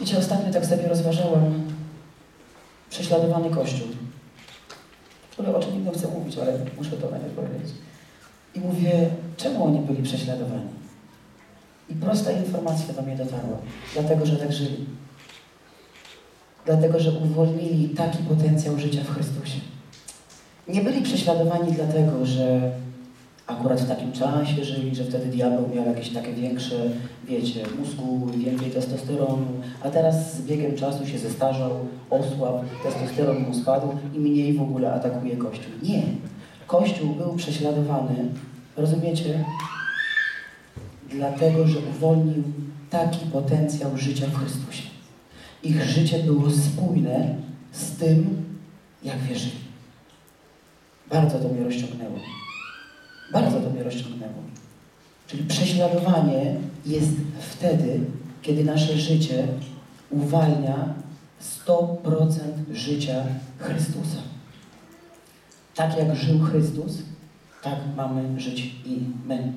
Wiecie, ostatnio tak sobie rozważałam prześladowany Kościół, który o czym innym chcę mówić, ale muszę to najpierw powiedzieć. I mówię, czemu oni byli prześladowani? I prosta informacja do mnie dotarła. Dlatego, że tak żyli. Dlatego, że uwolnili taki potencjał życia w Chrystusie. Nie byli prześladowani dlatego, że akurat w takim czasie żyli, że wtedy diabeł miał jakieś takie większe, wiecie, mózgu, więcej testosteronu, a teraz z biegiem czasu się zestarzał, osłabł, testosteron mu spadł i mniej w ogóle atakuje Kościół. Nie. Kościół był prześladowany, rozumiecie? Dlatego, że uwolnił taki potencjał życia w Chrystusie. Ich życie było spójne z tym, jak wierzyli. Bardzo to mnie rozciągnęło. Bardzo to mnie rozciągnęło. Czyli prześladowanie jest wtedy, kiedy nasze życie uwalnia 100% życia Chrystusa. Tak jak żył Chrystus, tak mamy żyć i my.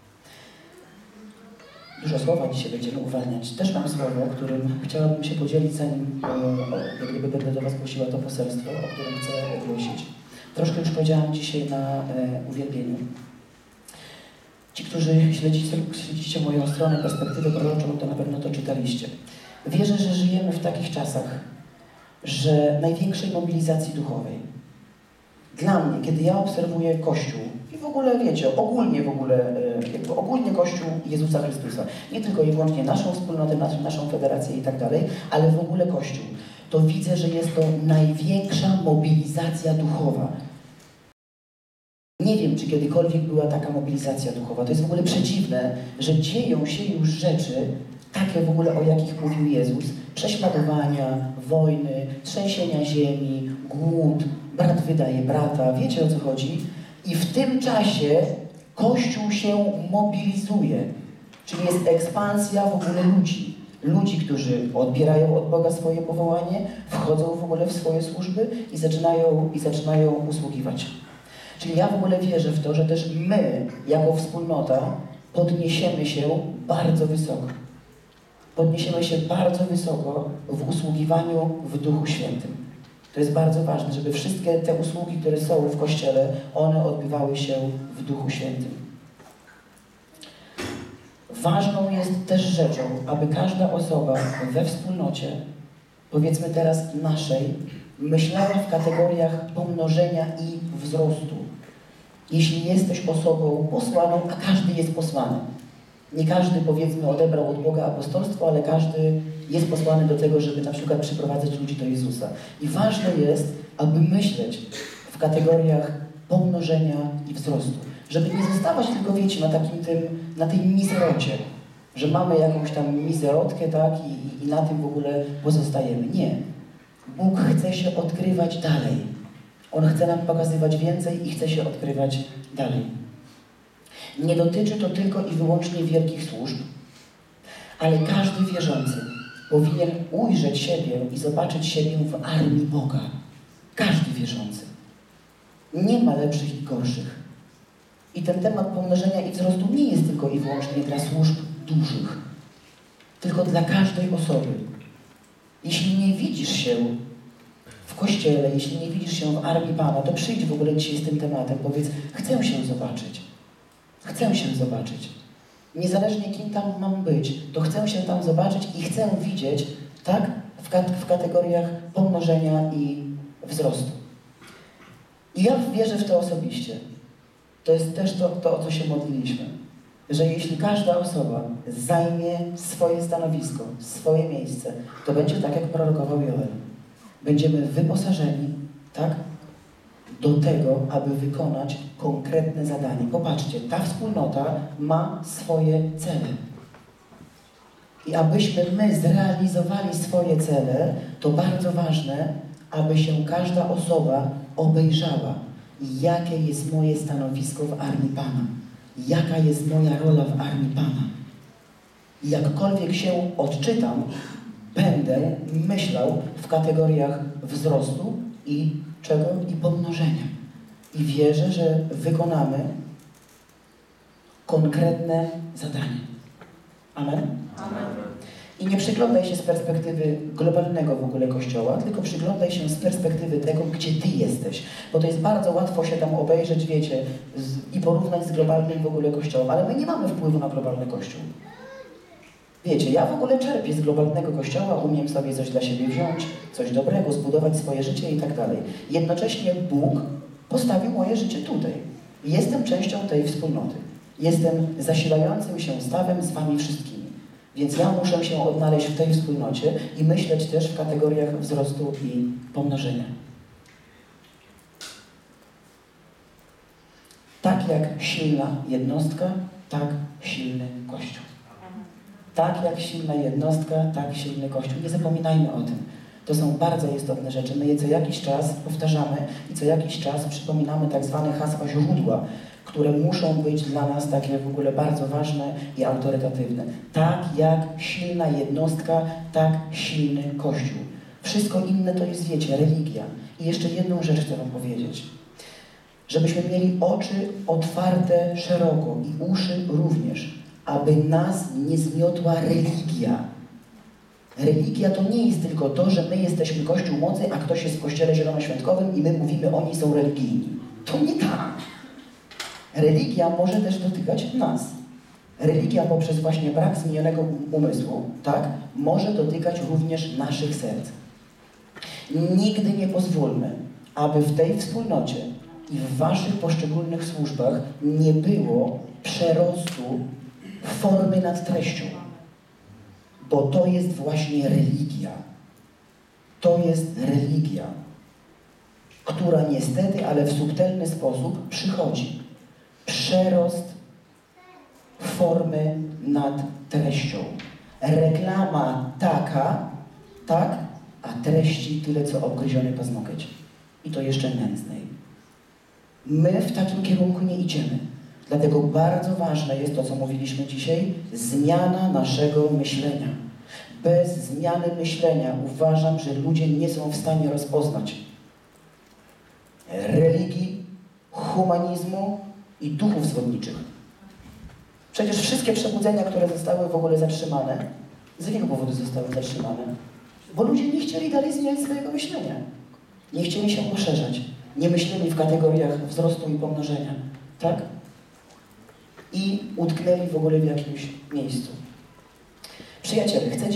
Dużo słowa dzisiaj będziemy uwalniać. Też mam słowo, którym chciałabym się podzielić, zanim jak gdyby będę do Was głosiła to poselstwo, o którym chcę głosić. Troszkę już powiedziałam dzisiaj na uwielbieniu. Ci, którzy śledzicie moją stronę Perspektywy Proroczą, to na pewno to czytaliście. Wierzę, że żyjemy w takich czasach, że największej mobilizacji duchowej. Dla mnie, kiedy ja obserwuję Kościół i w ogóle, wiecie, ogólnie Kościół Jezusa Chrystusa, nie tylko i wyłącznie naszą wspólnotę, naszą federację i tak dalej, ale w ogóle Kościół, to widzę, że jest to największa mobilizacja duchowa. Nie wiem, czy kiedykolwiek była taka mobilizacja duchowa. To jest w ogóle przedziwne, że dzieją się już rzeczy, takie w ogóle, o jakich mówił Jezus. Prześladowania, wojny, trzęsienia ziemi, głód, brat wydaje brata. Wiecie, o co chodzi? I w tym czasie Kościół się mobilizuje. Czyli jest ekspansja w ogóle ludzi. Ludzi, którzy odbierają od Boga swoje powołanie, wchodzą w ogóle w swoje służby i zaczynają usługiwać. Czyli ja w ogóle wierzę w to, że też my, jako wspólnota, podniesiemy się bardzo wysoko. Podniesiemy się bardzo wysoko w usługiwaniu w Duchu Świętym. To jest bardzo ważne, żeby wszystkie te usługi, które są w Kościele, one odbywały się w Duchu Świętym. Ważną jest też rzeczą, aby każda osoba we wspólnocie, powiedzmy teraz naszej, myślała w kategoriach pomnożenia i wzrostu. Jeśli jesteś osobą posłaną, a każdy jest posłany. Nie każdy, powiedzmy, odebrał od Boga apostolstwo, ale każdy jest posłany do tego, żeby na przykład przyprowadzać ludzi do Jezusa. I ważne jest, aby myśleć w kategoriach pomnożenia i wzrostu. Żeby nie zostawać tylko, wiecie, na tej mizerocie, że mamy jakąś tam mizerotkę, tak, i na tym w ogóle pozostajemy. Nie. Bóg chce się odkrywać dalej. On chce nam pokazywać więcej i chce się odkrywać dalej. Nie dotyczy to tylko i wyłącznie wielkich służb, ale każdy wierzący powinien ujrzeć siebie i zobaczyć siebie w armii Boga. Każdy wierzący. Nie ma lepszych i gorszych. I ten temat pomnożenia i wzrostu nie jest tylko i wyłącznie dla służb dużych, tylko dla każdej osoby. Jeśli nie widzisz się w Kościele, jeśli nie widzisz się w armii Pana, to przyjdź w ogóle dzisiaj z tym tematem, powiedz, chcę się zobaczyć. Chcę się zobaczyć. Niezależnie kim tam mam być, to chcę się tam zobaczyć i chcę widzieć, tak, w kategoriach pomnożenia i wzrostu. I ja wierzę w to osobiście. To jest też to, o co się modliliśmy. Że jeśli każda osoba zajmie swoje stanowisko, swoje miejsce, to będzie tak, jak prorokował Joel. Będziemy wyposażeni, tak, do tego, aby wykonać konkretne zadanie. Popatrzcie, ta wspólnota ma swoje cele. I abyśmy my zrealizowali swoje cele, to bardzo ważne, aby się każda osoba obejrzała, jakie jest moje stanowisko w armii Pana. Jaka jest moja rola w armii Pana. I jakkolwiek się odczytam, będę myślał w kategoriach wzrostu i czego? I pomnożenia. I wierzę, że wykonamy konkretne zadanie. Amen? Amen. I nie przyglądaj się z perspektywy globalnego w ogóle Kościoła, tylko przyglądaj się z perspektywy tego, gdzie Ty jesteś. Bo to jest bardzo łatwo się tam obejrzeć, wiecie, i porównać z globalnym w ogóle Kościołem, ale my nie mamy wpływu na globalny Kościół. Wiecie, ja w ogóle czerpię z globalnego Kościoła, umiem sobie coś dla siebie wziąć, coś dobrego, zbudować swoje życie i tak dalej. Jednocześnie Bóg postawił moje życie tutaj. Jestem częścią tej wspólnoty. Jestem zasilającym się stawem z Wami wszystkimi. Więc ja muszę się odnaleźć w tej wspólnocie i myśleć też w kategoriach wzrostu i pomnożenia. Tak jak silna jednostka, tak silny Kościół. Tak jak silna jednostka, tak silny Kościół. Nie zapominajmy o tym. To są bardzo istotne rzeczy. My je co jakiś czas powtarzamy i co jakiś czas przypominamy tak zwane hasła źródła, które muszą być dla nas takie w ogóle bardzo ważne i autorytatywne. Tak jak silna jednostka, tak silny Kościół. Wszystko inne to jest, wiecie, religia. I jeszcze jedną rzecz chcę Wam powiedzieć. Żebyśmy mieli oczy otwarte szeroko i uszy również, aby nas nie zmiotła religia. Religia to nie jest tylko to, że my jesteśmy Kościół Mocy, a ktoś jest w Kościele Zielonoświątkowym i my mówimy, oni są religijni. To nie tak. Religia może też dotykać nas. Religia poprzez właśnie brak zmienionego umysłu, tak, może dotykać również naszych serc. Nigdy nie pozwólmy, aby w tej wspólnocie i w waszych poszczególnych służbach nie było przerostu formy nad treścią. Bo to jest właśnie religia. To jest religia, która niestety, ale w subtelny sposób przychodzi. Przerost formy nad treścią. Reklama taka, tak, a treści tyle, co obgryziony paznokieć. I to jeszcze nędznej. My w takim kierunku nie idziemy. Dlatego bardzo ważne jest to, co mówiliśmy dzisiaj, zmiana naszego myślenia. Bez zmiany myślenia uważam, że ludzie nie są w stanie rozpoznać religii, humanizmu i duchów zwodniczych. Przecież wszystkie przebudzenia, które zostały w ogóle zatrzymane, z jakiego powodu zostały zatrzymane? Bo ludzie nie chcieli dalej zmieniać swojego myślenia. Nie chcieli się poszerzać. Nie myśleli w kategoriach wzrostu i pomnożenia. Tak? I utknęli w ogóle w jakimś miejscu. Przyjaciele, chcecie